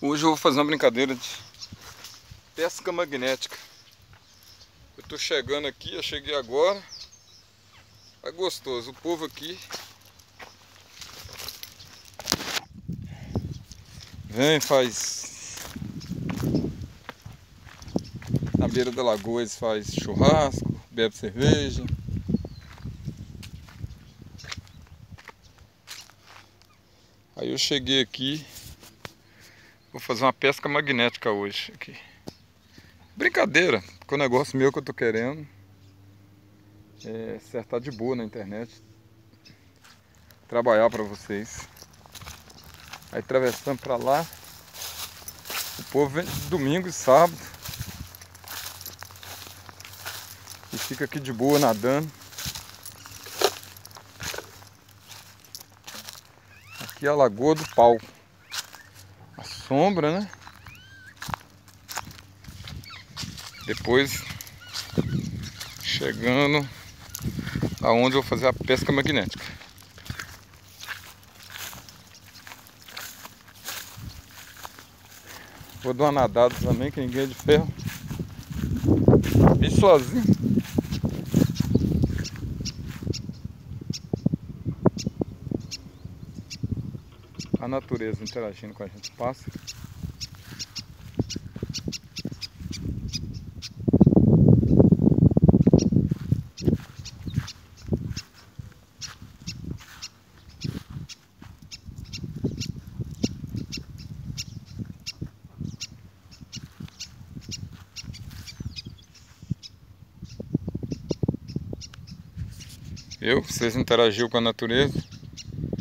Hoje eu vou fazer uma brincadeira de pesca magnética. Eu tô chegando aqui, eu cheguei agora. É gostoso, o povo aqui vem, faz na beira da lagoa, eles faz churrasco, bebe cerveja. Aí eu cheguei aqui, vou fazer uma pesca magnética hoje aqui. Brincadeira, porque o negócio meu que eu tô querendo é acertar de boa na internet, trabalhar para vocês. Aí atravessando para lá, o povo vem domingo e sábado e fica aqui de boa nadando. Aqui é a Lagoa do Pau, a sombra, né? Depois chegando aonde eu vou fazer a pesca magnética. Vou dar uma nadada também, que ninguém é de ferro. Vim sozinho. A natureza interagindo com a gente, passa. Vocês interagiram com a natureza.